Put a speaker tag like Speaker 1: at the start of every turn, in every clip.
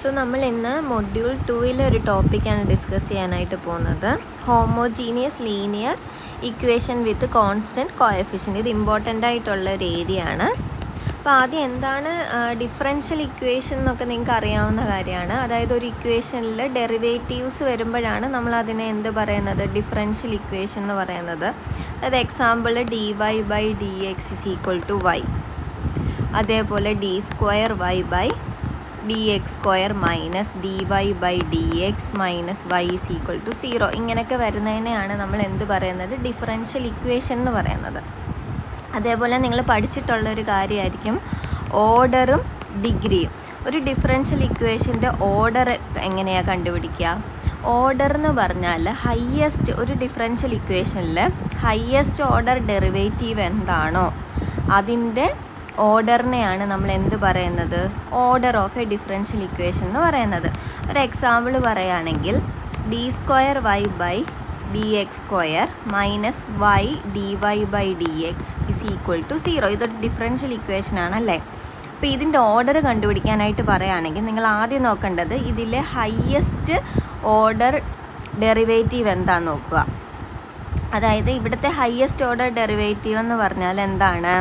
Speaker 1: So നമ്മൾ ഇന്ന് module 2 ഒരു ടോപ്പിക്കാണ് ഡിസ്കസ് ചെയ്യാനായിട്ട് പോകുന്നത്. Homogeneous linear equation with constant coefficient. ഇത് ഇമ്പോർട്ടൻ്റ് ആയിട്ടുള്ള ഒരു ഏരിയ ആണ്. അപ്പോൾ ആദ്യം എന്താണ് ഡിഫറൻഷ്യൽ ഇക്വേഷൻ എന്നൊക്കെ നിങ്ങൾക്ക് അറിയാവുന്ന കാര്യമാണ്. അതായത് ഒരു ഇക്വേഷനിൽ ഡെറിവേറ്റീവ്സ് വരുമ്പോഴാണ് നമ്മൾ അതിനെ എന്ത് പറയുന്നത്, ഡിഫറൻഷ്യൽ ഇക്വേഷൻ എന്ന് പറയുന്നത്. അതായത് എക്സാമ്പിൾ dy/dx = y, അതേപോലെ d²y/ dx² minus dy/dx minus y = 0. ഇങ്ങനെയൊക്കെ വരുന്നതിനെയാണ് നമ്മൾ എന്ത് പറയുന്നത്, ഡിഫറൻഷ്യൽ ഇക്വേഷൻ എന്ന് പറയുന്നത്. അതേപോലെ നിങ്ങൾ പഠിച്ചിട്ടുള്ളൊരു കാര്യമായിരിക്കും ഓർഡറും ഡിഗ്രിയും. ഒരു ഡിഫറൻഷ്യൽ ഇക്വേഷൻ്റെ ഓർഡർ എങ്ങനെയാണ് കണ്ടുപിടിക്കുക? ഓർഡർ എന്ന് പറഞ്ഞാൽ ഒരു ഡിഫറൻഷ്യൽ ഇക്വേഷനിൽ ഹയ്യസ്റ്റ് ഓർഡർ ഡെറിവേറ്റീവ് എന്താണോ അതിൻ്റെ ഓർഡറിനെയാണ് നമ്മൾ എന്ത് പറയുന്നത്, order of a differential equation എന്ന് പറയുന്നത്. ഒരു എക്സാമ്പിൾ പറയുകയാണെങ്കിൽ d²y/dx² മൈനസ് y dy/dx = 0. ഇതൊരു ഡിഫറൻഷ്യൽ ഇക്വേഷൻ ആണല്ലേ. അപ്പോൾ ഇതിൻ്റെ ഓർഡർ കണ്ടുപിടിക്കാനായിട്ട് പറയുകയാണെങ്കിൽ നിങ്ങൾ ആദ്യം നോക്കേണ്ടത് ഇതിലെ ഹയ്യസ്റ്റ് ഓർഡർ ഡെറിവേറ്റീവ് എന്താണെന്ന് നോക്കുക. അതായത് ഇവിടുത്തെ ഹയ്യസ്റ്റ് ഓർഡർ ഡെറിവേറ്റീവ് എന്ന് പറഞ്ഞാൽ എന്താണ്,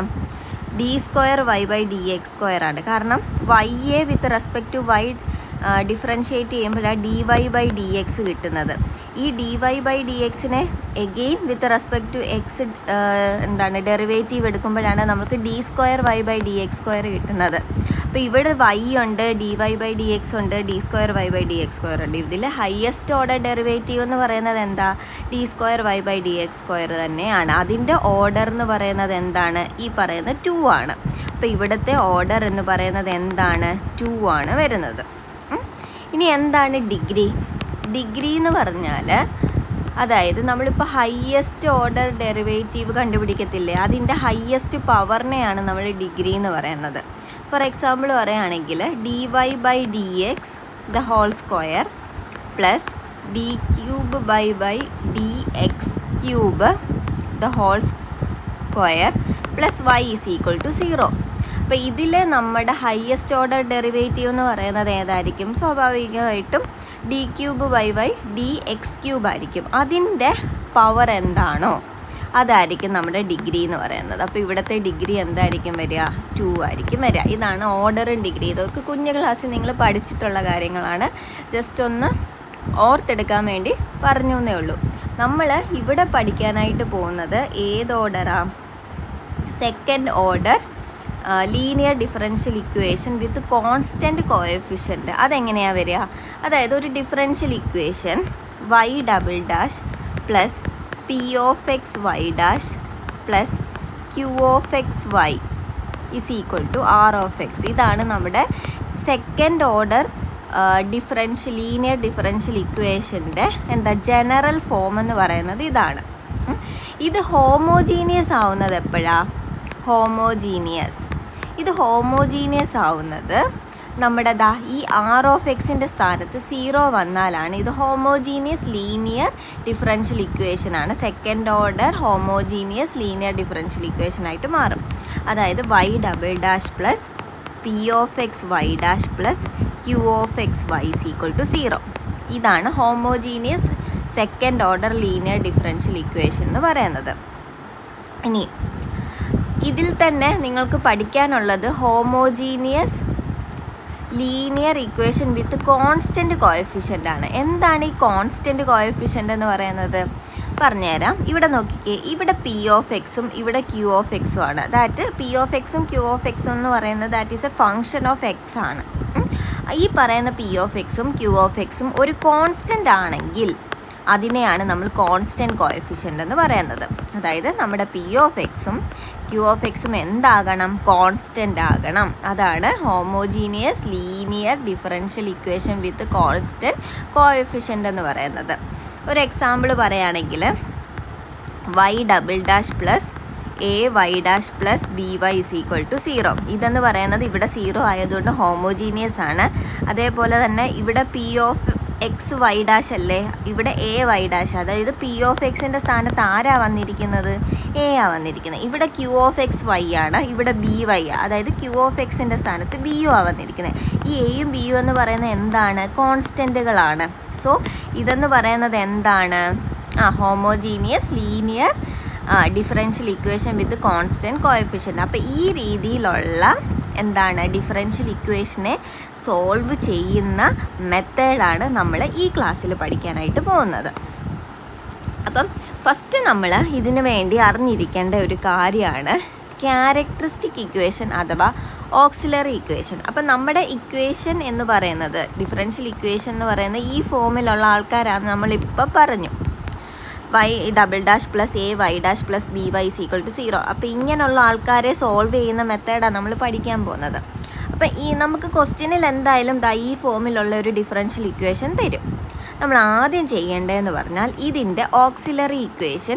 Speaker 1: d²y/dx² ആണ്. കാരണം y with respect to y differentiate ചെയ്യുമ്പോഴാണ് dy/dx കിട്ടുന്നത്. ഈ dy/dxനെ again with respect to x derivative എടുക്കുമ്പോഴാണ് നമുക്ക് d²y/dx² കിട്ടുന്നത്. അപ്പോൾ ഇവിടെ y ഉണ്ട്, dy/dx ഉണ്ട്, d²y/dx² ഉണ്ട്. ഇതിൽ ഹയ്യസ്റ്റ് ഓർഡർ ഡെറിവേറ്റീവ് എന്ന് പറയുന്നത് എന്താ, d²y/dx² തന്നെയാണ്. അതിൻ്റെ ഓർഡർ എന്ന് പറയുന്നത് എന്താണ്, ഈ പറയുന്നത് 2 ആണ്. അപ്പോൾ ഇവിടുത്തെ ഓർഡർ എന്ന് പറയുന്നത് എന്താണ്, 2 ആണ് വരുന്നത്. ഇനി എന്താണ് ഡിഗ്രി? ഡിഗ്രി എന്ന് പറഞ്ഞാൽ അതായത് നമ്മളിപ്പോൾ ഹയ്യസ്റ്റ് ഓർഡർ ഡെറിവേറ്റീവ് കണ്ടുപിടിക്കത്തില്ലേ, അതിൻ്റെ ഹയ്യസ്റ്റ് പവറിനെയാണ് നമ്മൾ ഡിഗ്രി എന്ന് പറയുന്നത്. ഫോർ എക്സാമ്പിൾ പറയുകയാണെങ്കിൽ dy/dx (² plus d³/dx³ plus y = 0. അപ്പോൾ ഇതിൽ നമ്മുടെ ഹയ്യസ്റ്റ് ഓർഡർ ഡെറിവേറ്റീവ് എന്ന് പറയുന്നത് ഏതായിരിക്കും? സ്വാഭാവികമായിട്ടും d³/dx³ ആയിരിക്കും. അതിൻ്റെ പവർ എന്താണോ അതായിരിക്കും നമ്മുടെ ഡിഗ്രി എന്ന് പറയുന്നത്. അപ്പോൾ ഇവിടുത്തെ ഡിഗ്രി എന്തായിരിക്കും വരിക, 2 ആയിരിക്കും വരിക. ഇതാണ് ഓർഡറും ഡിഗ്രി. ഇതൊക്കെ കുഞ്ഞു ക്ലാസ്സിൽ നിങ്ങൾ പഠിച്ചിട്ടുള്ള കാര്യങ്ങളാണ്. ജസ്റ്റ് ഒന്ന് ഓർത്തെടുക്കാൻ വേണ്ടി പറഞ്ഞു എന്നേ ഉള്ളൂ. നമ്മൾ ഇവിടെ പഠിക്കാനായിട്ട് പോകുന്നത് ഏത് ഓർഡറാണ്? Second order linear differential equation with constant coefficient. അതെങ്ങനെയാണ് വരിക? അതായത് ഒരു ഡിഫറൻഷ്യൽ ഇക്വേഷൻ y" plus p(x)y' plus q(x)y = r(x). ഇതാണ് നമ്മുടെ സെക്കൻഡ് ഓർഡർ ലീനിയർ ഡിഫറൻഷ്യൽ ഇക്വേഷൻ്റെ ജനറൽ ഫോം എന്ന് പറയുന്നത് ഇതാണ്. ഇത് ഹോമോജീനിയസ് ആവുന്നത് എപ്പോഴാണ്? ഇത് ഹോമോജീനിയസ് ആവുന്നത് നമ്മുടെ ഈ r(x)ൻ്റെ സ്ഥാനത്ത് 0 വന്നാലാണ് ഇത് ഹോമോജീനിയസ് ലീനിയർ ഡിഫറൻഷ്യൽ ഇക്വേഷൻ ആണ്. Second order homogeneous linear differential equation ആയിട്ട് മാറും. അതായത് y" plus p(x)y' plus q(x)y = 0. ഇതാണ് homogeneous second order linear differential equation എന്ന് പറയുന്നത്. ഇനി ഇതിൽ തന്നെ നിങ്ങൾക്ക് പഠിക്കാനുള്ളത് homogeneous linear equation with constant coefficient ആണ്. എന്താണ് ഈ കോൺസ്റ്റൻറ്റ് കോഎഫിഷ്യൻ്റ് എന്ന് പറയുന്നത്? പറഞ്ഞുതരാം. ഇവിടെ നോക്കിക്കേ, ഇവിടെ p(x)ഉം ഇവിടെ q(x)ഉം ആണ്. ദാറ്റ് p(x)ഉം q(x)ഉം എന്ന് പറയുന്നത് that is a function of x ആണ്. ഈ പറയുന്ന p(x)ഉം q(x)ഉം ഒരു കോൺസ്റ്റൻ്റ് ആണെങ്കിൽ അതിനെയാണ് നമ്മൾ കോൺസ്റ്റൻറ്റ് കോഎഫിഷ്യൻ്റ് എന്ന് പറയുന്നത്. അതായത് നമ്മുടെ p(x)ഉം q(x)ഉം എന്താകണം, കോൺസ്റ്റൻ്റ് ആകണം. അതാണ് homogeneous linear differential equation with constant coefficient എന്ന് പറയുന്നത്. ഒരു എക്സാമ്പിൾ പറയുകയാണെങ്കിൽ y" plus a(y' plus by = 0. ഇതെന്ന് പറയുന്നത് ഇവിടെ 0 ആയതുകൊണ്ട് ഹോമോജീനിയസ് ആണ്. അതേപോലെ തന്നെ ഇവിടെ എക്സ് വൈ ഡാഷ് അല്ലേ, ഇവിടെ എ വൈ ഡാഷ്. അതായത് പി ഓഫ് എക്സിൻ്റെ സ്ഥാനത്ത് ആരാ വന്നിരിക്കുന്നത്? എ ആ വന്നിരിക്കുന്നത്. ഇവിടെ ക്യൂ ഓഫ് എക്സ് വൈ ആണ്, ഇവിടെ ബി വൈ ആ. അതായത് ക്യൂ ഓഫ് എക്സിൻ്റെ സ്ഥാനത്ത് ബി യു ആ വന്നിരിക്കുന്നത്. ഈ എയും ബി യു എന്ന് പറയുന്നത് എന്താണ്? കോൺസ്റ്റൻറ്റുകളാണ്. സോ ഇതെന്ന് പറയുന്നത് എന്താണ്? Homogeneous linear differential equation with constant coefficient. അപ്പോൾ ഈ രീതിയിലുള്ള എന്താണ് ഡിഫറൻഷ്യൽ ഇക്വേഷനെ സോൾവ് ചെയ്യുന്ന മെത്തേഡാണ് നമ്മൾ ഈ ക്ലാസ്സിൽ പഠിക്കാനായിട്ട് പോകുന്നത്. അപ്പം ഫസ്റ്റ് നമ്മൾ ഇതിനു വേണ്ടി അറിഞ്ഞിരിക്കേണ്ട ഒരു കാര്യമാണ് ക്യാരക്ടറിസ്റ്റിക് ഇക്വേഷൻ അഥവാ ഓക്സിലറി ഇക്വേഷൻ. അപ്പം നമ്മുടെ ഇക്വേഷൻ എന്ന് പറയുന്നത്, ഡിഫറൻഷ്യൽ ഇക്വേഷൻ എന്ന് പറയുന്നത് ഈ ഫോമിലുള്ള ആൾക്കാരാണ് നമ്മളിപ്പോൾ പറഞ്ഞു. Y double dash plus a y dash plus b y is equal to 0. അപ്പോൾ ഇങ്ങനെയുള്ള ആൾക്കാരെ സോൾവ് ചെയ്യുന്ന മെത്തേഡാണ് നമ്മൾ പഠിക്കാൻ പോകുന്നത്. അപ്പം നമുക്ക് ക്വസ്റ്റ്യനിൽ എന്തായാലും ഈ ഫോമിലുള്ള ഒരു ഡിഫറൻഷ്യൽ ഇക്വേഷൻ തരും. നമ്മൾ ആദ്യം ചെയ്യേണ്ടതെന്ന് പറഞ്ഞാൽ ഇതിൻ്റെ ഓക്സിലറി ഇക്വേഷൻ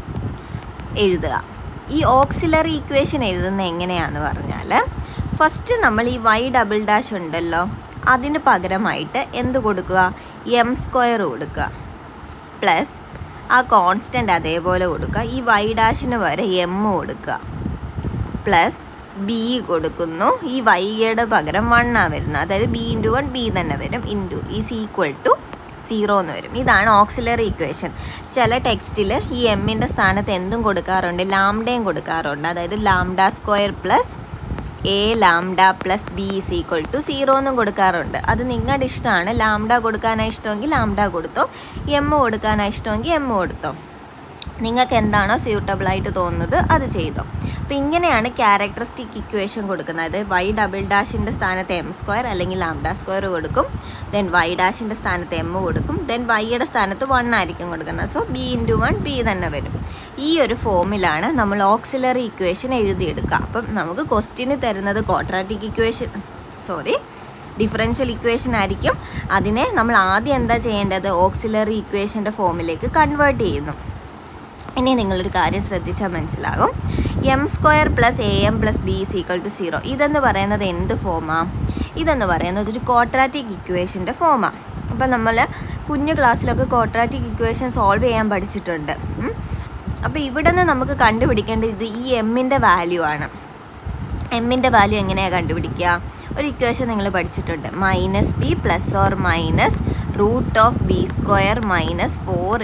Speaker 1: എഴുതുക. ഈ ഓക്സിലറി ഇക്വേഷൻ എഴുതുന്നത് എങ്ങനെയാണെന്ന് പറഞ്ഞാൽ, ഫസ്റ്റ് നമ്മൾ ഈ വൈ ഡബിൾ ഡാഷ് ഉണ്ടല്ലോ, അതിന് പകരമായിട്ട് എന്ത് കൊടുക്കുക? എം സ്ക്വയർ കൊടുക്കുക, പ്ലസ് ആ കോൺസ്റ്റൻ്റ് അതേപോലെ കൊടുക്കുക. ഈ വൈ ഡാഷിന് വരെ എം കൊടുക്കുക, പ്ലസ് ബി കൊടുക്കുന്നു. ഈ വൈയുടെ പകരം 1 ആണ് വരുന്നത്. അതായത് ബി ഇൻറ്റു 1 ബി തന്നെ വരും, ഇൻറ്റു ഈസ് ഈക്വൽ ടു 0 എന്ന് വരും. ഇതാണ് ഓക്സിലറി ഇക്വേഷൻ. ചില ടെക്സ്റ്റിൽ ഈ എമ്മിൻ്റെ സ്ഥാനത്ത് എന്തും കൊടുക്കാറുണ്ട്, ലാംഡയും കൊടുക്കാറുണ്ട്. അതായത് lambda square plus a lambda plus b is equal to 0 എന്നും കൊടുക്കാറുണ്ട്. അത് നിങ്ങളുടെ ഇഷ്ടമാണ്. ലാംഡ കൊടുക്കാനായി ഇഷ്ടമെങ്കിൽ ലാംഡ കൊടുത്തോ, എം കൊടുക്കാനായി ഇഷ്ടമെങ്കിൽ എം കൊടുത്തോ. നിങ്ങൾക്ക് എന്താണോ സ്യൂട്ടബിളായിട്ട് തോന്നുന്നത് അത് ചെയ്തോ. അപ്പോൾ ഇങ്ങനെയാണ് ക്യാരക്ടറിസ്റ്റിക് ഇക്വേഷൻ കൊടുക്കുന്നത്. അതായത് വൈ ഡബിൾ ഡാഷിൻ്റെ സ്ഥാനത്ത് എം സ്ക്വയർ അല്ലെങ്കിൽ ലാംഡ സ്ക്വയർ കൊടുക്കും, ദെൻ വൈ ഡാഷിൻ്റെ സ്ഥാനത്ത് എം കൊടുക്കും, ദെൻ വൈയുടെ സ്ഥാനത്ത് 1 ആയിരിക്കും കൊടുക്കുന്നത്. സോ ബി ഇൻറ്റു 1 ബി തന്നെ വരും. ഈ ഒരു ഫോമിലാണ് നമ്മൾ ഓക്സിലറി ഇക്വേഷൻ എഴുതിയെടുക്കുക. അപ്പം നമുക്ക് ക്വസ്റ്റ്യന് തരുന്നത് ക്വാഡ്രാറ്റിക് ഇക്വേഷൻ ഡിഫറൻഷ്യൽ ഇക്വേഷൻ ആയിരിക്കും. അതിനെ നമ്മൾ ആദ്യം എന്താ ചെയ്യേണ്ടത്? ഓക്സിലറി ഇക്വേഷൻ്റെ ഫോമിലേക്ക് കൺവേർട്ട് ചെയ്യുന്നു. ഇനി നിങ്ങളൊരു കാര്യം ശ്രദ്ധിച്ചാൽ മനസ്സിലാകും. M square plus a m plus b is equal to 0 ഇതെന്ന് പറയുന്നത് എന്ത് ഫോമാണ്? ഇതെന്ന് പറയുന്നത് ഒരു ക്വാഡ്രാറ്റിക് ഇക്വേഷൻ്റെ ഫോമാണ്. അപ്പം നമ്മൾ കുഞ്ഞു ക്ലാസ്സിലൊക്കെ ക്വാഡ്രാറ്റിക് ഇക്വേഷൻ സോൾവ് ചെയ്യാൻ പഠിച്ചിട്ടുണ്ട്. അപ്പോൾ ഇവിടെ നിന്ന് നമുക്ക് കണ്ടുപിടിക്കേണ്ടത് ഈ എമ്മിൻ്റെ വാല്യൂ ആണ്. എമ്മിൻ്റെ വാല്യൂ എങ്ങനെയാണ് കണ്ടുപിടിക്കുക? ഒരു ഇക്വേഷൻ നിങ്ങൾ പഠിച്ചിട്ടുണ്ട്, minus b plus or minus root of b square minus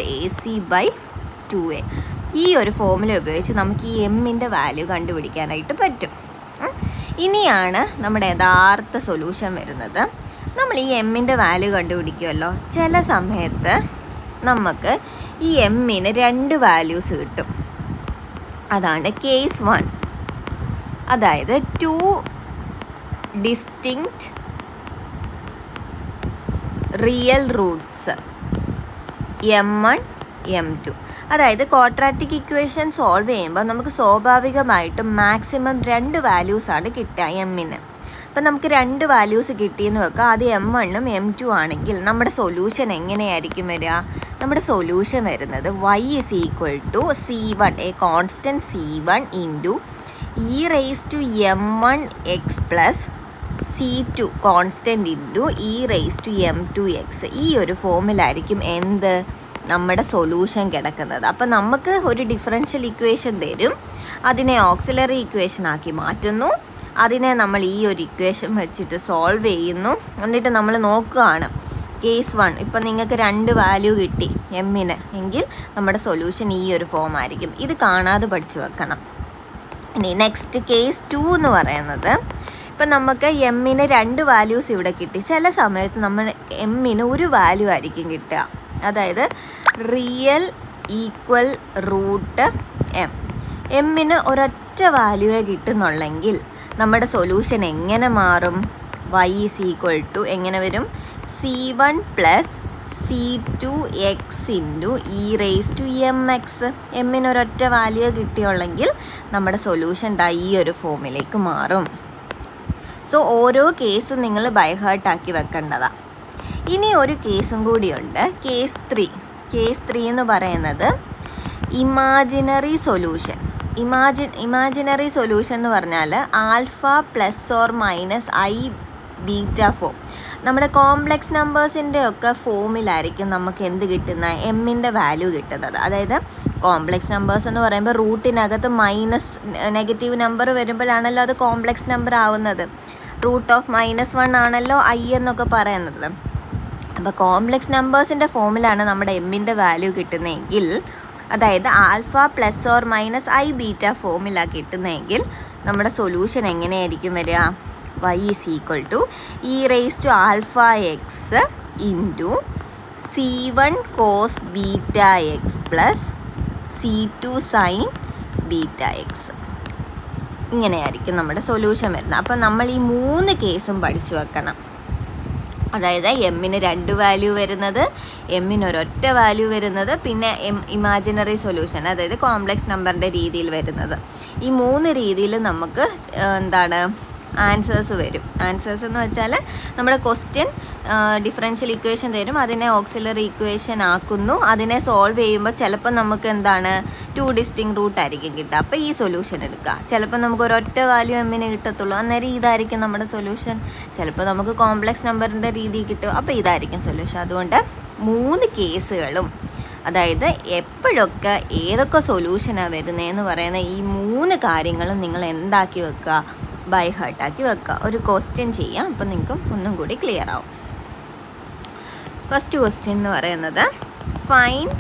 Speaker 1: 4ac/2a. ഈ ഒരു ഫോമുല ഉപയോഗിച്ച് നമുക്ക് ഈ എമ്മിൻ്റെ വാല്യൂ കണ്ടുപിടിക്കാനായിട്ട് പറ്റും. ഇനിയാണ് നമ്മുടെ യഥാർത്ഥ സൊല്യൂഷൻ വരുന്നത്. നമ്മൾ ഈ എമ്മിൻ്റെ വാല്യൂ കണ്ടുപിടിക്കുമല്ലോ, ചില സമയത്ത് നമുക്ക് ഈ എമ്മിന് 2 വാല്യൂസ് കിട്ടും. അതാണ് കേസ് 1. അതായത് 2 distinct real Roots m1 m2. അതായത് ക്വാഡ്രാറ്റിക് ഇക്വേഷൻ സോൾവ് ചെയ്യുമ്പോൾ നമുക്ക് സ്വാഭാവികമായിട്ടും മാക്സിമം 2 വാല്യൂസാണ് കിട്ടുക എമ്മിന്. അപ്പം നമുക്ക് 2 വാല്യൂസ് കിട്ടിയെന്ന് വെക്കുക. അത് m1ഉം m2 ആണെങ്കിൽ നമ്മുടെ സൊല്യൂഷൻ എങ്ങനെയായിരിക്കും വരിക? നമ്മുടെ സൊല്യൂഷൻ വരുന്നത് y is equal to c1 a constant c1 into e raise to m1x plus c2 constant into e raise to m2x. ഈ ഒരു ഫോമിലായിരിക്കും എന്ത് നമ്മുടെ സൊല്യൂഷൻ കിടക്കുന്നത്. അപ്പം നമുക്ക് ഒരു ഡിഫറൻഷ്യൽ ഇക്വേഷൻ തരും, അതിനെ ഓക്സിലറി ഇക്വേഷൻ ആക്കി മാറ്റുന്നു, അതിനെ നമ്മൾ ഈ ഒരു ഇക്വേഷൻ വെച്ചിട്ട് സോൾവ് ചെയ്യുന്നു. എന്നിട്ട് നമ്മൾ നോക്കുകയാണ് കേസ് 1. ഇപ്പം നിങ്ങൾക്ക് 2 വാല്യൂ കിട്ടി എമ്മിന് എങ്കിൽ നമ്മുടെ സൊല്യൂഷൻ ഈ ഒരു ഫോം ആയിരിക്കും. ഇത് കാണാതെ പഠിച്ചു വെക്കണം. ഇനി നെക്സ്റ്റ് കേസ് 2 എന്ന് പറയുന്നത്, ഇപ്പം നമുക്ക് എമ്മിന് 2 വാല്യൂസ് ഇവിടെ കിട്ടി. ചില സമയത്ത് നമ്മൾ എമ്മിന് 1 വാല്യൂ ആയിരിക്കും കിട്ടുക. അതായത് റിയൽ ഈക്വൽ റൂട്ട് എമ്മിന് ഒരൊറ്റ വാല്യൂവേ കിട്ടുന്നുള്ളെങ്കിൽ നമ്മുടെ സൊല്യൂഷൻ എങ്ങനെ മാറും? y ഈസ് ഈക്വൽ ടു എങ്ങനെ വരും? c1 plus c2x into e raise to mx. എമ്മിന് ഒരൊറ്റ വാല്യൂ കിട്ടിയുള്ളെങ്കിൽ നമ്മുടെ സൊല്യൂഷൻ ഈ ഒരു ഫോമിലേക്ക് മാറും. സോ ഓരോ കേസും നിങ്ങൾ ബൈഹാർട്ടാക്കി വെക്കേണ്ടതാണ്. ഇനി ഒരു കേസും കൂടിയുണ്ട്, കേസ് 3. കേസ് 3 എന്ന് പറയുന്നത് ഇമാജിനറി സൊല്യൂഷൻ. ഇമാജിനറി സൊല്യൂഷൻ എന്ന് പറഞ്ഞാൽ alpha plus or minus i beta form. നമ്മുടെ കോംപ്ലക്സ് നമ്പേഴ്സിൻ്റെ ഒക്കെ ഫോമിലായിരിക്കും നമുക്ക് എന്ത് കിട്ടുന്നത്, എമ്മിൻ്റെ വാല്യൂ കിട്ടുന്നത്. അതായത് കോംപ്ലക്സ് നമ്പേഴ്സ് എന്ന് പറയുമ്പോൾ റൂട്ടിനകത്ത് മൈനസ് നെഗറ്റീവ് നമ്പർ വരുമ്പോഴാണല്ലോ അത് കോംപ്ലക്സ് നമ്പർ ആവുന്നത്. √-1 ആണല്ലോ I എന്നൊക്കെ പറയുന്നത്. അപ്പോൾ കോംപ്ലക്സ് നമ്പേഴ്സിൻ്റെ ഫോമിലാണ് നമ്മുടെ എമ്മിൻ്റെ വാല്യൂ കിട്ടുന്നതെങ്കിൽ, അതായത് ആൽഫ ± I ബീറ്റ ഫോമിലാണ് കിട്ടുന്നതെങ്കിൽ നമ്മുടെ സൊല്യൂഷൻ എങ്ങനെയായിരിക്കും വരിക? y = e⁴ into c1 cos βx plus c2 sin βx. ഇങ്ങനെയായിരിക്കും നമ്മുടെ സൊല്യൂഷൻ വരുന്നത്. അപ്പം നമ്മൾ ഈ 3 കേസും പഠിച്ചു വെക്കണം. അതായത് എമ്മിന് 2 വാല്യൂ വരുന്നത്, എമ്മിന് ഒരൊറ്റ വാല്യൂ വരുന്നത്, പിന്നെ ഇമാജിനറി സൊല്യൂഷൻ അതായത് കോംപ്ലക്സ് നമ്പറിൻ്റെ രീതിയിൽ വരുന്നത്. ഈ 3 രീതിയിൽ നമുക്ക് എന്താണ് ആൻസേഴ്സ് വരും. ആൻസേഴ്സ് എന്ന് വെച്ചാൽ നമ്മുടെ ക്വസ്റ്റ്യൻ ഡിഫറൻഷ്യൽ ഇക്വേഷൻ തരും, അതിനെ ഓക്സിലറി ഇക്വേഷൻ ആക്കുന്നു, അതിനെ സോൾവ് ചെയ്യുമ്പോൾ ചിലപ്പോൾ നമുക്ക് എന്താണ് 2 ഡിസ്റ്റിങ് റൂട്ട് ആയിരിക്കും കിട്ടുക. അപ്പോൾ ഈ സൊല്യൂഷൻ എടുക്കുക. ചിലപ്പോൾ നമുക്ക് ഒരൊറ്റ വാല്യൂ എമ്മിന് കിട്ടത്തുള്ളൂ, അന്നേരം ഇതായിരിക്കും നമ്മുടെ സൊല്യൂഷൻ. ചിലപ്പോൾ നമുക്ക് കോംപ്ലക്സ് നമ്പറിൻ്റെ രീതി കിട്ടും, അപ്പോൾ ഇതായിരിക്കും സൊല്യൂഷൻ. അതുകൊണ്ട് 3 കേസുകളും, അതായത് എപ്പോഴൊക്കെ ഏതൊക്കെ സൊല്യൂഷനാണ് വരുന്നതെന്ന് പറയുന്ന ഈ 3 കാര്യങ്ങളും നിങ്ങൾ എന്താക്കി വെക്കുക, ബൈ ഹാർട്ടാക്കി വെക്കുക. ഒരു ക്വസ്റ്റ്യൻ ചെയ്യാം, അപ്പം നിങ്ങൾക്ക് ഒന്നും കൂടി ക്ലിയർ ആവും. ഫസ്റ്റ് ക്വസ്റ്റ്യൻ എന്ന് പറയുന്നത് find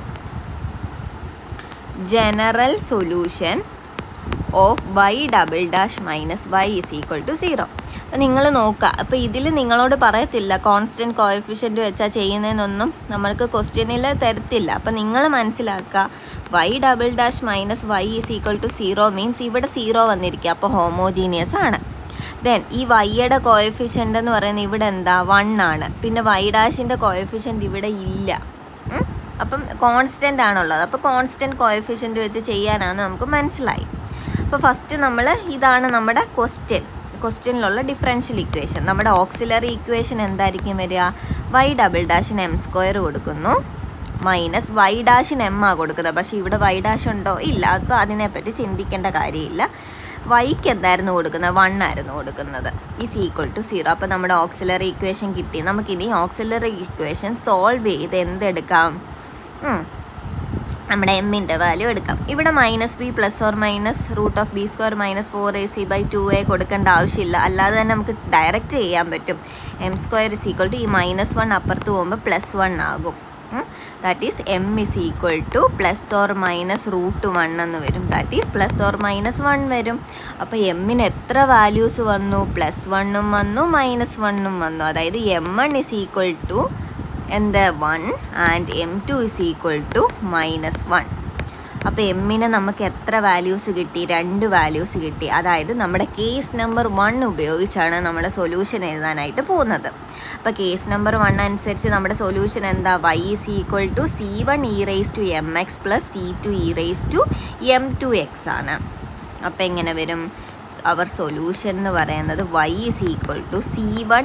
Speaker 1: general solution of y - y = 0. അപ്പം നിങ്ങൾ നോക്കുക. അപ്പോൾ ഇതിൽ നിങ്ങളോട് പറയത്തില്ല കോൺസ്റ്റൻറ്റ് കോഎഫിഷ്യൻറ്റ് വെച്ചാൽ ചെയ്യുന്നതെന്നൊന്നും നമ്മൾക്ക് ക്വസ്റ്റ്യനിൽ തരത്തില്ല. അപ്പം നിങ്ങൾ മനസ്സിലാക്കുക y - y = 0 മീൻസ് ഇവിടെ 0 വന്നിരിക്കുക, അപ്പോൾ ഹോമോജീനിയസ് ആണ്. ദെൻ ഈ വൈയുടെ കോഎഫിഷ്യൻ്റ് എന്ന് പറയുന്നത് ഇവിടെ എന്താ 1 ആണ്. പിന്നെ y' കോഎഫിഷ്യൻ്റ് ഇവിടെ ഇല്ല. അപ്പം കോൺസ്റ്റൻ്റ് ആണുള്ളത്. അപ്പോൾ കോൺസ്റ്റൻറ്റ് കോഎഫിഷ്യൻ്റ് വെച്ച് ചെയ്യാനാണ് നമുക്ക് മനസ്സിലായി. അപ്പോൾ ഫസ്റ്റ് നമ്മൾ ഇതാണ് നമ്മുടെ ക്വസ്റ്റ്യനിലുള്ള ഡിഫറൻഷ്യൽ ഇക്വേഷൻ. നമ്മുടെ ഓക്സിലറി ഇക്വേഷൻ എന്തായിരിക്കും വരിക? y'-ന് m² കൊടുക്കുന്നു മൈനസ് y' m ആ കൊടുക്കുന്നത്. പക്ഷേ ഇവിടെ y' ഉണ്ടോ? ഇല്ല. അപ്പോൾ അതിനെപ്പറ്റി ചിന്തിക്കേണ്ട കാര്യമില്ല. വൈക്ക് എന്തായിരുന്നു കൊടുക്കുന്നത്? 1 ആയിരുന്നു കൊടുക്കുന്നത്. = 0. അപ്പോൾ നമ്മുടെ ഓക്സിലറി ഇക്വേഷൻ കിട്ടി. നമുക്കിനി ഓക്സിലറി ഇക്വേഷൻ സോൾവ് ചെയ്ത് എന്തെടുക്കാം? നമ്മുടെ എമ്മിൻ്റെ വാല്യൂ എടുക്കാം. ഇവിടെ -b ± √(b²) - 4ac/2a കൊടുക്കേണ്ട ആവശ്യമില്ല. അല്ലാതെ തന്നെ നമുക്ക് ഡയറക്റ്റ് ചെയ്യാൻ പറ്റും. m² ഈ -1 അപ്പുറത്ത് പോകുമ്പോൾ +1 ആകും. ദാറ്റ് ഈസ് m = ±√1 എന്ന് വരും. ദാറ്റ് ഈസ് ±1 വരും. അപ്പോൾ എമ്മിന് എത്ര വാല്യൂസ് വന്നു? +1 വന്നു, -1 വന്നു. അതായത് m1 = എന്ത് 1 ആൻഡ് m2 = -1. അപ്പോൾ എമ്മിന് നമുക്ക് എത്ര വാല്യൂസ് കിട്ടി? 2 വാല്യൂസ് കിട്ടി. അതായത് നമ്മുടെ കേസ് നമ്പർ 1 ഉപയോഗിച്ചാണ് നമ്മൾ സൊല്യൂഷൻ എഴുതാനായിട്ട് പോകുന്നത്. അപ്പോൾ കേസ് നമ്പർ 1 അനുസരിച്ച് നമ്മുടെ സൊല്യൂഷൻ എന്താ? y = c1 e⁻mx + c2 e⁻m2x ആണ്. അപ്പോൾ എങ്ങനെ വരും? അവർ സൊല്യൂഷൻ എന്ന് പറയുന്നത് y = c1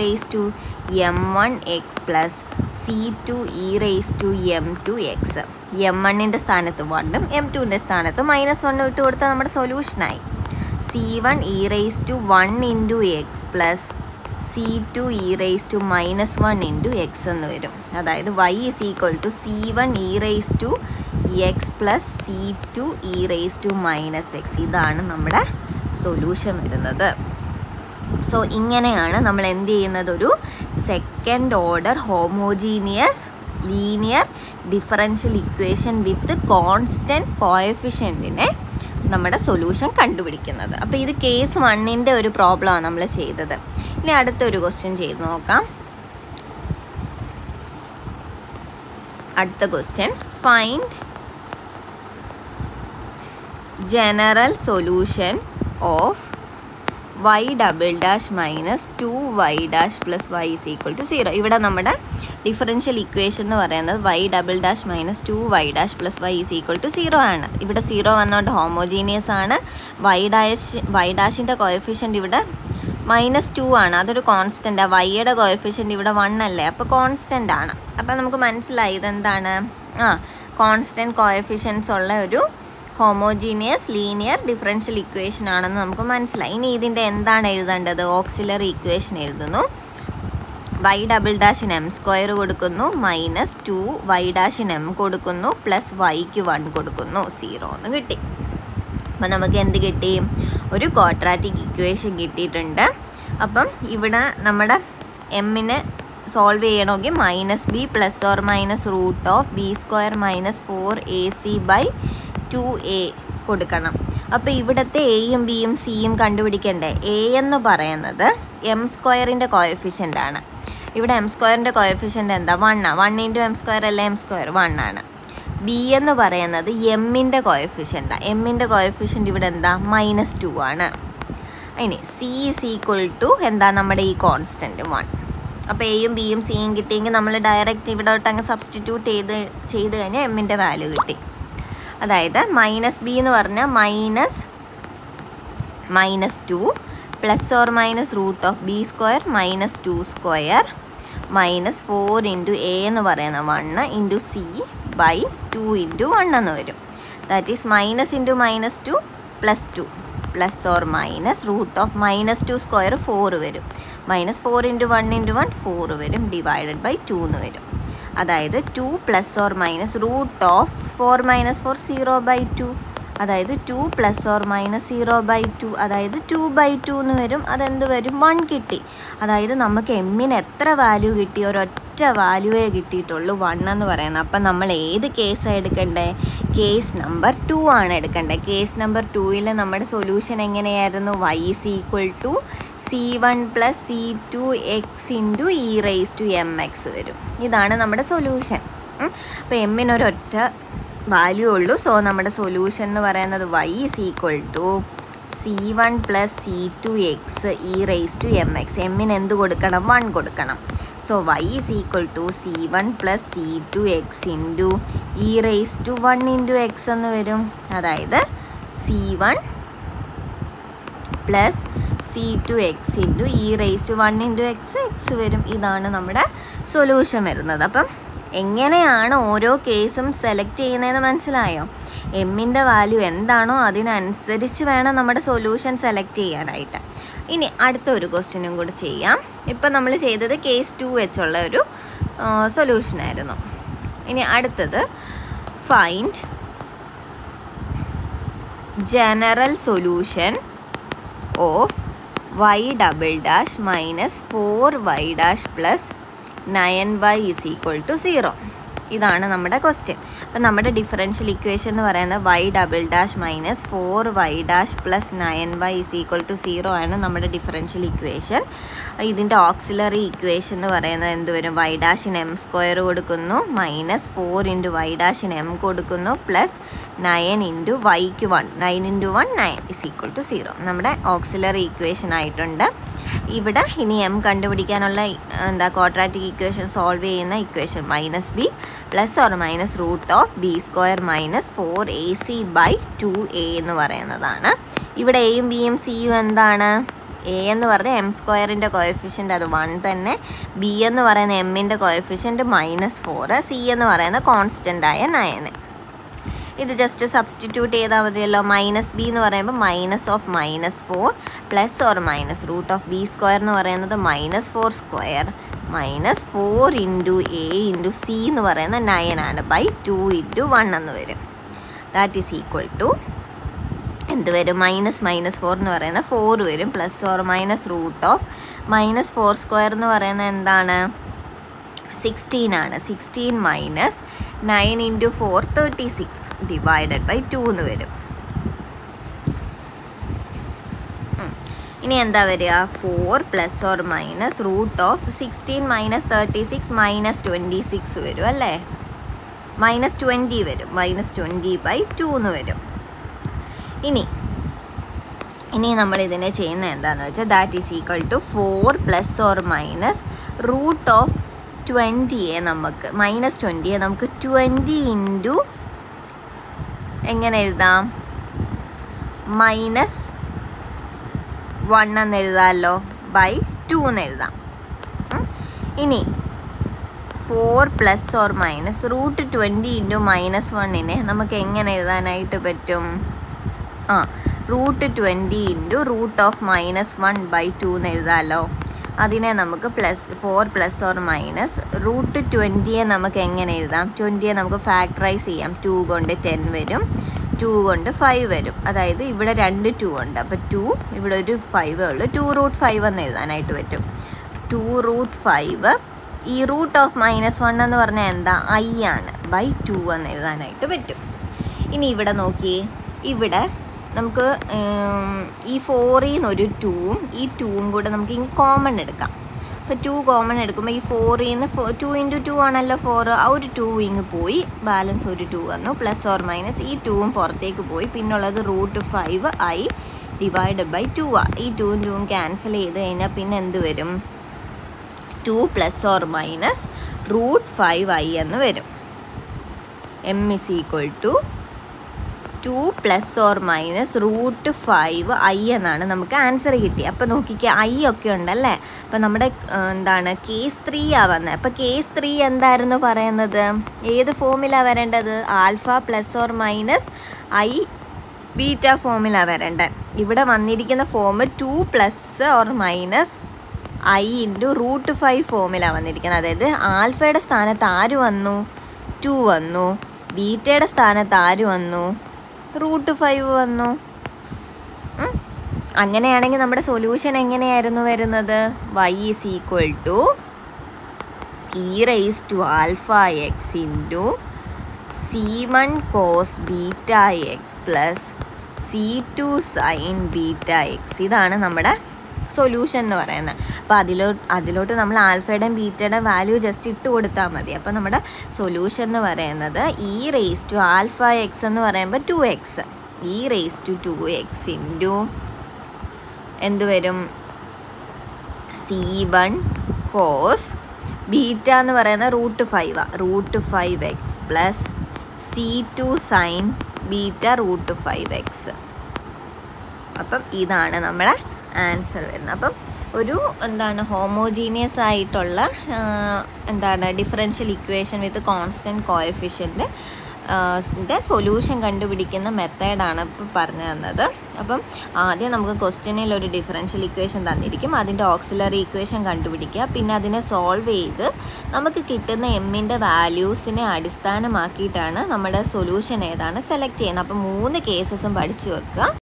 Speaker 1: e⁻m1x + c2 e⁻m2x. m1ൻ്റെ സ്ഥാനത്ത് 1ഉം m2ൻ്റെ സ്ഥാനത്ത് -1 ഇട്ട് കൊടുത്താൽ നമ്മുടെ സൊല്യൂഷനായി. c1 e⁻1 × x + c2 e⁻−1 × x എന്ന് വരും. അതായത് y = c1 e⁻x + c2 e⁻−x. ഇതാണ് നമ്മുടെ സൊല്യൂഷൻ വരുന്നത്. സോ ഇങ്ങനെയാണ് നമ്മൾ എന്ത് ചെയ്യുന്നത്? ഒരു second order homogeneous linear differential equation with constant കോഎഫിഷ്യൻറ്റിനെ നമ്മുടെ സൊല്യൂഷൻ കണ്ടുപിടിക്കുന്നത്. അപ്പോൾ ഇത് കേസ് 1ൻ്റെ ഒരു പ്രോബ്ലമാണ് നമ്മൾ ചെയ്തത്. ഇനി അടുത്തൊരു ക്വസ്റ്റ്യൻ ചെയ്ത് നോക്കാം. അടുത്ത question find general solution of y - 2y' + y = 0. ഇവിടെ നമ്മുടെ ഡിഫറൻഷ്യൽ ഇക്വേഷൻ എന്ന് പറയുന്നത് y - 2y' + y = 0 ആണ്. ഇവിടെ 0 വന്നുകൊണ്ട് ഹോമോജീനിയസ് ആണ്. y'-ൻ്റെ കോഎഫിഷ്യൻ്റ് ഇവിടെ -2 ആണ്. അതൊരു കോൺസ്റ്റൻ്റ്. വൈയുടെ കോഎഫിഷ്യൻ്റ് ഇവിടെ 1 അല്ലേ, അപ്പോൾ കോൺസ്റ്റൻ്റ് ആണ്. അപ്പോൾ നമുക്ക് മനസ്സിലായി ഇതെന്താണ്? കോൺസ്റ്റൻറ്റ് കോഎഫിഷ്യൻസ് ഉള്ള ഒരു ഹോമോജീനിയസ് ലീനിയർ ഡിഫറൻഷ്യൽ ഇക്വേഷൻ ആണെന്ന് നമുക്ക് മനസ്സിലായി. ഇനി ഇതിൻ്റെ എന്താണ് എഴുതേണ്ടത്? ഓക്സിലറി ഇക്വേഷൻ എഴുതുന്നു. വൈ ഡബിൾ ഡാഷിന് എം സ്ക്വയർ കൊടുക്കുന്നു, മൈനസ് 2 വൈ ഡാഷിന് എം കൊടുക്കുന്നു, പ്ലസ് വൈക്ക് 1 കൊടുക്കുന്നു, 0 എന്ന് കിട്ടി. അപ്പം നമുക്ക് എന്ത് കിട്ടി? ഒരു ക്വാഡ്രാറ്റിക് ഇക്വേഷൻ കിട്ടിയിട്ടുണ്ട്. അപ്പം ഇവിടെ നമ്മുടെ എമ്മിന് സോൾവ് ചെയ്യണമെങ്കിൽ minus b plus or minus root of b square minus 4ac/2a കൊടുക്കണം. അപ്പോൾ ഇവിടുത്തെ എയും ബിയും സിയും കണ്ടുപിടിക്കണ്ടേ? എ എന്ന് പറയുന്നത് എം സ്ക്വയറിൻ്റെ കോഎഫിഷ്യൻ്റ് ആണ്. ഇവിടെ എം സ്ക്വയറിൻ്റെ കോഎഫിഷ്യൻ്റ് എന്താ? 1 ആണ്. 1 × എം സ്ക്വയർ അല്ല എം സ്ക്വയർ 1 ആണ്. ബി എന്ന് പറയുന്നത് എമ്മിൻ്റെ കോഎഫിഷ്യൻ്റാണ്. എമ്മിൻ്റെ കോഎഫിഷ്യൻ്റ് ഇവിടെ എന്താ? -2 ആണ്. ഇനി സി ഈസ് ഈക്വൽ ടു എന്താ? നമ്മുടെ ഈ കോൺസ്റ്റൻറ്റ് 1. അപ്പോൾ എയും ബിയും സിയും കിട്ടിയെങ്കിൽ നമ്മൾ ഡയറക്റ്റ് ഇവിടോട്ട് അങ്ങ് സബ്സ്റ്റിറ്റ്യൂട്ട് ചെയ്ത് കഴിഞ്ഞാൽ എമ്മിൻ്റെ വാല്യൂ കിട്ടി. അതായത് മൈനസ് ബി എന്ന് പറഞ്ഞാൽ -2 plus or minus root of b square -2 square minus 4 × a എന്ന് പറയുന്ന 1 × സി ബൈ 2 × 1 എന്ന് വരും. That is minus × -2 +2 plus or minus root of -2 square 4 വരും. -4 × 1 × 1 4 വരും, ഡിവൈഡഡ് ബൈ 2 എന്ന് വരും. അതായത് 2 plus or minus root of 4 - 4 0/2, അതായത് 2 പ്ലസ് ഓർ മൈനസ് 0/2, അതായത് 2/2 എന്ന് വരും. അതെന്ത് വരും? 1 കിട്ടി. അതായത് നമുക്ക് എമ്മിന് എത്ര വാല്യൂ കിട്ടി? ഒരൊറ്റ വാല്യൂവേ കിട്ടിയിട്ടുള്ളൂ, 1 എന്ന് പറയുന്നത്. അപ്പം നമ്മൾ ഏത് കേസാണ് എടുക്കണ്ടേ? കേസ് നമ്പർ 2 ആണ് എടുക്കേണ്ടത്. കേസ് നമ്പർ 2ൽ നമ്മുടെ സൊല്യൂഷൻ എങ്ങനെയായിരുന്നു? y = c1 + c2x × e⁻mx വരും. ഇതാണ് നമ്മുടെ സൊല്യൂഷൻ. അപ്പോൾ എമ്മിനൊരൊറ്റ വാല്യൂ ഉള്ളൂ. സോ നമ്മുടെ സൊല്യൂഷൻ എന്ന് പറയുന്നത് y = c1 + c2x e⁻mx. എമ്മിന് എന്ത് കൊടുക്കണം? 1 കൊടുക്കണം. So y = c1 + c2x e⁻1 × x എന്ന് വരും. അതായത് c1 + c2x e⁻1 × x വരും. ഇതാണ് നമ്മുടെ സൊല്യൂഷൻ വരുന്നത്. അപ്പം എങ്ങനെയാണ് ഓരോ കേസും സെലക്ട് ചെയ്യുന്നതെന്ന് മനസ്സിലായോ? എമ്മിൻ്റെ വാല്യൂ എന്താണോ അതിനനുസരിച്ച് വേണം നമ്മുടെ സൊല്യൂഷൻ സെലക്ട് ചെയ്യാനായിട്ട്. ഇനി അടുത്ത ഒരു ക്വസ്റ്റ്യനും കൂടി ചെയ്യാം. ഇപ്പം നമ്മൾ ചെയ്തത് കേസ് 2 വെച്ചുള്ള ഒരു സൊല്യൂഷനായിരുന്നു. ഇനി അടുത്തത് find general solution of y double dash -4y dash plus 9y = 0. ഇതാണ് നമ്മുടെ ക്വസ്റ്റ്യൻ. അപ്പം നമ്മുടെ ഡിഫറൻഷ്യൽ ഇക്വേഷൻ എന്ന് പറയുന്നത് y double dash -4y dash plus 9y = 0 ആണ് നമ്മുടെ ഡിഫറൻഷ്യൽ ഇക്വേഷൻ. ഇതിൻ്റെ ഓക്സിലറി ഇക്വേഷൻ എന്ന് പറയുന്നത് എന്ത് വരും? y ഡാഷിന് എം സ്ക്വയർ കൊടുക്കുന്നു, -4 × y ഡാഷിന് എം കൊടുക്കുന്നു, പ്ലസ് 9 × yക്ക് 1, 9 × 1 9 = 0. നമ്മുടെ ഓക്സിലറി ഇക്വേഷൻ ആയിട്ടുണ്ട്. ഇവിടെ ഇനി എം കണ്ടുപിടിക്കാനുള്ള എന്താ ക്വാഡ്രാറ്റിക് ഇക്വേഷൻ സോൾവ് ചെയ്യുന്ന equation -b plus or minus root of b square -4ac/2a എന്ന് പറയുന്നതാണ്. ഇവിടെ എയും ബിയും സിയും എന്താണ്? എ എന്ന് പറഞ്ഞാൽ എം സ്ക്വയറിൻ്റെ കോഎഫിഷ്യൻ്റ് അത് 1 തന്നെ, ബി എന്ന് പറയുന്ന എമ്മിൻ്റെ കോഎഫിഷ്യൻ്റ് -4, സി എന്ന് പറയുന്ന കോൺസ്റ്റൻ്റായ 9. ഇത് ജസ്റ്റ് സബ്സ്റ്റിറ്റ്യൂട്ട് ചെയ്താൽ മതിയല്ലോ. -b എന്ന് പറയുമ്പോൾ -4 plus or minus root of b square എന്ന് പറയുന്നത് -4 സ്ക്വയർ -4 × a × c എന്ന് പറയുന്ന 9 ആണ്, ബൈ 2 × 1 എന്ന് വരും. ദാറ്റ് ഈസ് ഈക്വൽ ടു എന്ത് വരും? -4 എന്ന് പറയുന്ന 4 വരും, plus or minus root of -4 square എന്ന് പറയുന്നത് എന്താണ്? 16 ആണ്. 16 മൈനസ് 9 × 4 36 ഡിവൈഡഡ് ബൈ 2 എന്ന് വരും. ഇനി എന്താ വരിക? 4 plus or minus root of 16 minus 36 -26 വരും അല്ലേ? -20 വരും, -20/2 എന്ന് വരും. ഇനി നമ്മൾ ഇതിനെ ചെയ്യുന്നത് എന്താണെന്ന് വെച്ചാൽ that is equal to 4 plus or minus root of 20യെ നമുക്ക് -20യെ നമുക്ക് 20 × എങ്ങനെ എഴുതാം? -1 എന്ന് എഴുതാമല്ലോ, ബൈ 2 എന്ന് എഴുതാം. ഇനി 4 പ്ലസ് ഓർ മൈനസ് റൂട്ട് 20 × -1നെ നമുക്ക് എങ്ങനെ എഴുതാനായിട്ട് പറ്റും? റൂട്ട് 20 × റൂട്ട് ഓഫ് -1/2 എന്ന് എഴുതാമല്ലോ. അതിനെ നമുക്ക് +4 ± √20 നമുക്ക് എങ്ങനെ എഴുതാം? 20 നമുക്ക് ഫാക്ടറൈസ് ചെയ്യാം. 2 കൊണ്ട് 10 വരും, 2 കൊണ്ട് 5 വരും. അതായത് ഇവിടെ 2 2 ഉണ്ട്. അപ്പോൾ 2 ഇവിടെ ഒരു 5 ഉള്ളൂ. 2√5 എന്ന് എഴുതാനായിട്ട് പറ്റും. 2√5 ഈ √(-1) എന്ന് പറഞ്ഞാൽ എന്താ? I ആണ്. /2 എന്ന് എഴുതാനായിട്ട് പറ്റും. ഇനി ഇവിടെ നോക്കിയേ, ഇവിടെ നമുക്ക് ഈ 4ൽ നിന്ന് ഒരു 2ഉം ഈ 2ഉം കൂടെ നമുക്ക് ഇങ്ങനെ കോമൺ എടുക്കാം. അപ്പോൾ 2 കോമൺ എടുക്കുമ്പോൾ ഈ 4ൽ നിന്ന് 2 × 2 ആണല്ലോ 4, ആ ഒരു 2 ഇങ്ങ് പോയി, ബാലൻസ് ഒരു 2 വന്നു. ± ഈ 2ഉം പുറത്തേക്ക് പോയി, പിന്നുള്ളത് √5I / 2 ആ. ഈ 2ഉം 2ഉം ക്യാൻസൽ ചെയ്ത് കഴിഞ്ഞാൽ പിന്നെ എന്ത് വരും? 2 ± √5I എന്ന് വരും. m = 2 ± √5I എന്നാണ് നമുക്ക് ആൻസർ കിട്ടി. അപ്പോൾ നോക്കിക്കേ, I ഒക്കെ ഉണ്ടല്ലേ. അപ്പോൾ നമ്മുടെ എന്താണ് കേസ് 3 ആ വന്നത്. അപ്പോൾ കേസ് 3 എന്തായിരുന്നു പറയുന്നത്? ഏത് ഫോമിലാണ് വരേണ്ടത്? α ± I β ഫോമിലാണ് വരേണ്ടത്. ഇവിടെ വന്നിരിക്കുന്ന ഫോം 2 ± I × √5 ഫോമിലാണ് വന്നിരിക്കുന്നത്. അതായത് ആൽഫയുടെ സ്ഥാനത്ത് ആര് വന്നു? 2 വന്നു. ബീറ്റയുടെ സ്ഥാനത്ത് ആര് വന്നു? √5 വന്നു. അങ്ങനെയാണെങ്കിൽ നമ്മുടെ സൊല്യൂഷൻ എങ്ങനെയായിരുന്നു വരുന്നത്? y = e⁴αx × c1 cos βx c2 sin βx. ഇതാണ് നമ്മുടെ സൊല്യൂഷൻ എന്ന് പറയുന്നത്. അപ്പോൾ അതിലോട്ട് നമ്മൾ ആൽഫയുടെയും ബീറ്റയുടെയും വാല്യൂ ജസ്റ്റ് ഇട്ട് കൊടുത്താൽ മതി. അപ്പോൾ നമ്മുടെ സൊല്യൂഷൻ എന്ന് പറയുന്നത് e⁴αx എന്ന് പറയുമ്പോൾ 2x, e⁴2x × എന്ത് വരും? c1 cos ബീറ്റ എന്ന് പറയുന്നത് √5 √5x c2 sin beta √5x. അപ്പം ഇതാണ് നമ്മുടെ ആൻസർ വരുന്നത്. അപ്പം ഒരു ഹോമോജീനിയസ് ആയിട്ടുള്ള differential equation with constant coefficient solution കണ്ടുപിടിക്കുന്ന മെത്തേഡാണ് ഇപ്പോൾ പറഞ്ഞു തന്നത്. അപ്പം ആദ്യം നമുക്ക് ക്വസ്റ്റ്യനിൽ ഒരു ഡിഫറൻഷ്യൽ ഇക്വേഷൻ തന്നിരിക്കും, അതിൻ്റെ ഓക്സിലറി ഇക്വേഷൻ കണ്ടുപിടിക്കുക, പിന്നെ അതിനെ സോൾവ് ചെയ്ത് നമുക്ക് കിട്ടുന്ന എമ്മിൻ്റെ വാല്യൂസിനെ അടിസ്ഥാനമാക്കിയിട്ടാണ് നമ്മുടെ സൊല്യൂഷൻ ഏതാണ് സെലക്ട് ചെയ്യുന്നത്. അപ്പം 3 കേസസും പഠിച്ചു വെക്കുക.